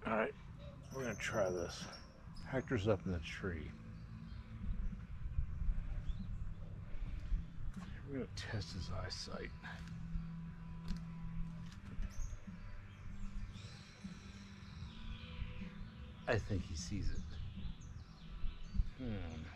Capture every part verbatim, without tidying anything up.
Alright, we're gonna try this. Hector's up in the tree. We're gonna test his eyesight. I think he sees it. Hmm.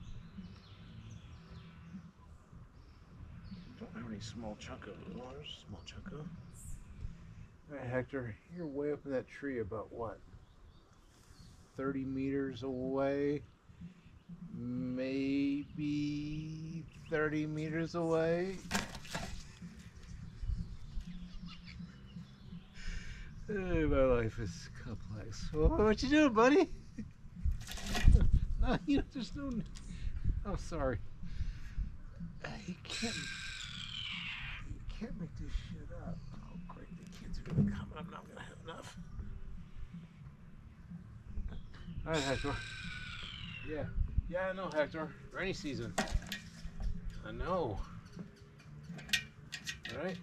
Don't have any small chunko. Oh, there's a small chunko. Alright, Hector, you're way up in that tree about what? thirty meters away? Maybe thirty meters away? Hey, my life is complex. What you doing, buddy? No, you know, there's no... I'm sorry. Uh, you can't... You can't make this shit up. Oh, great. The kids are going to come and I'm not going to have enough. All right, Hector. Yeah. Yeah, I know, Hector. Rainy season. I know. All right?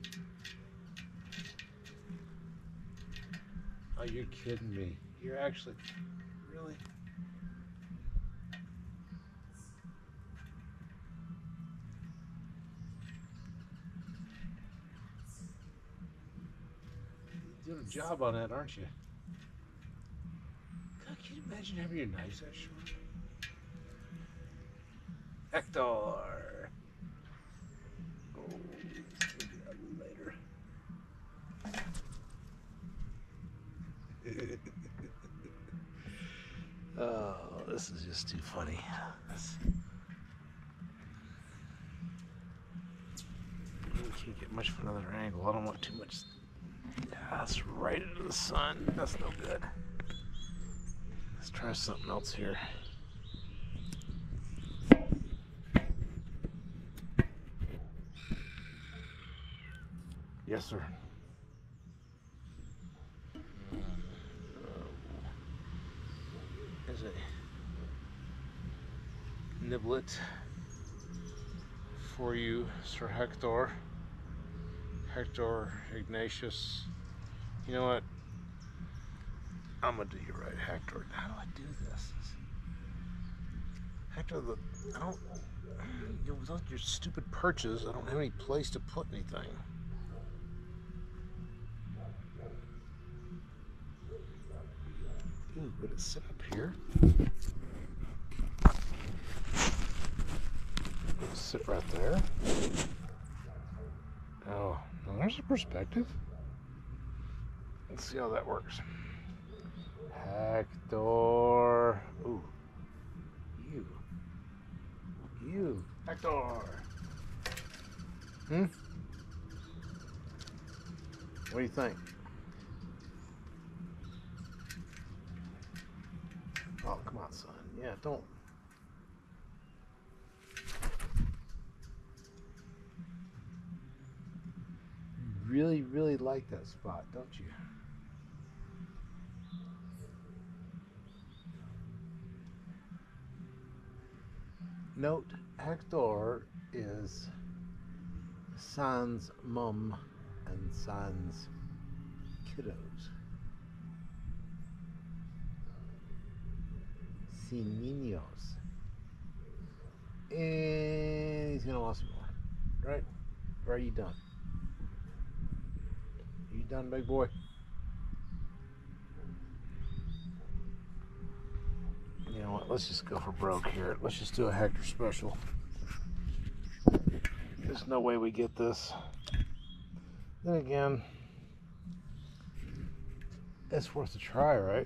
Oh, you're kidding me. You're actually... Really? You're doing a job on that, aren't you? God, can you imagine having your knives that short? Hector! Oh, it's gonna be ugly later. Oh, this is just too funny. We can't get much of another angle. I don't want too much. Yeah, that's right into the sun. That's no good. Let's try something else here. Yes, sir. Is a niblet for you, Sir Hector. Hector Ignatius. You know what? I'm gonna do you right, Hector. How do I do this? Hector, the I don't. You know, without your stupid perches, I don't have any place to put anything. Ooh, would it sit up here? It'll sit right there. Oh, now there's a perspective. Let's see how that works. Hector. Ooh. You. You. Hector. Hmm? What do you think? Oh, come on, son. Yeah, don't. You really, really like that spot, don't you? Note, Hector is sans mum and sans kiddos. Sin niños. And he's gonna want some more, right? Or are you done? Are you done, big boy? You know what? Let's just go for broke here. Let's just do a Hector special. There's no way we get this. Then again, it's worth a try, right?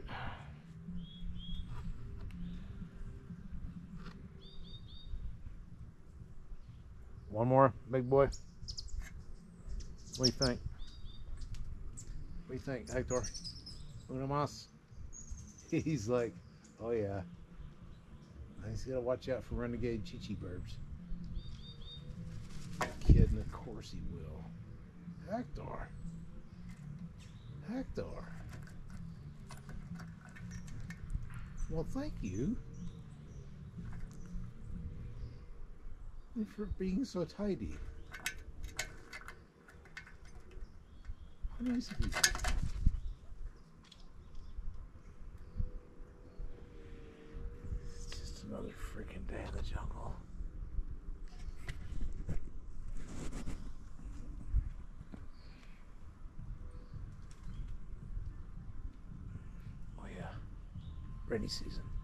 One more, big boy. What do you think? What do you think, Hector? Una más? He's like, oh yeah. He's gotta watch out for renegade chichi birds. Kidding, of course he will. Hector. Hector. Well, thank you for being so tidy. How nice of you. day in the jungle. Oh yeah, rainy season.